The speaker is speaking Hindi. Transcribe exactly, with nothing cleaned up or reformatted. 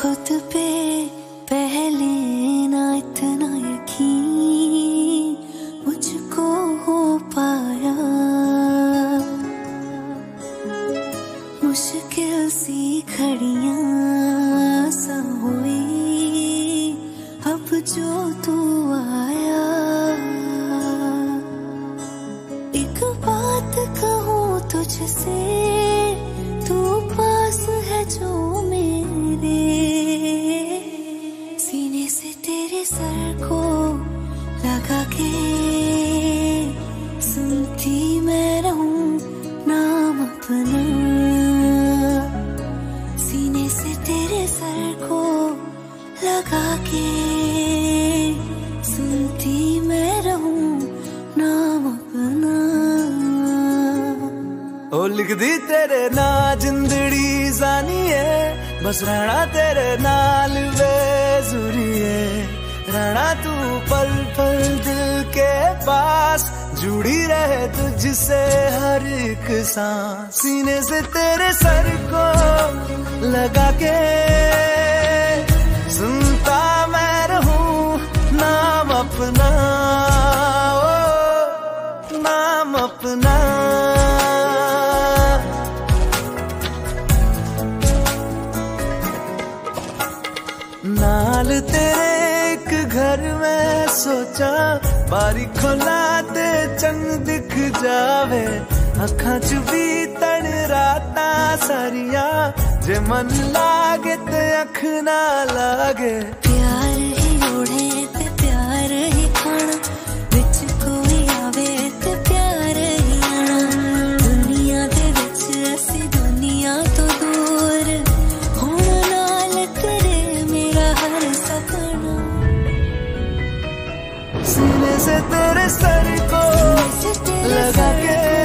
खुद पे पहले ना इतना यकीन मुझको हो पाया। मुश्किल सी घड़ियां सा हुई अब जो तू आया। एक बात कहूँ तुझसे, तू पास है जो मेरे, सीने से तेरे सर को लगा के सुनती मैं रहूं नाम अपना। सीने से तेरे सर को लगा के सुनती मैं रहूं नाम अपना। ओ लिख दी तेरे ना जिंदड़ी जानी है, बस रहना तेरे नाल बेजुरी है। रहना तू पल पल दिल के पास, जुड़ी रहे तुझसे हर एक सांस। सीने से तेरे सर को लगा के सुनता मैं रहूं नाम अपना, ओ नाम अपना। नाल तेरे एक घर में सोचा, बारी खोला ते चंग दिख जावे। अखां च भी तन राता सारिया, जे मन लागे ते अख ना लागे। प्यार ही ओढ़े ते प्यार ही खाना, विच कोई आवे ते प्यार ही आना। दुनिया दे विच असी दुनिया तो दूर, होना नाल तेरे मेरा हर सपना। सीने से तेरे सर को लगा के